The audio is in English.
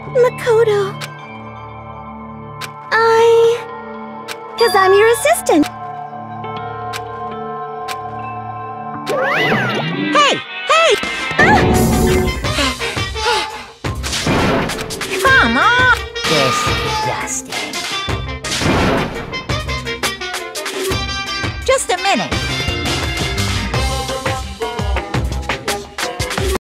Makoto. Cause I'm your assistant. Hey! Hey! Come on! Disgusting. Just a minute.